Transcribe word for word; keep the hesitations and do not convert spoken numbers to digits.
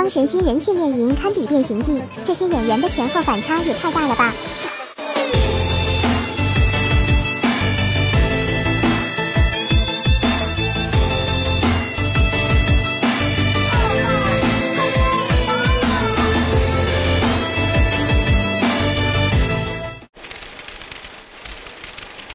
方神经元训练营堪比变形记，这些演员的前后反差也太大了吧！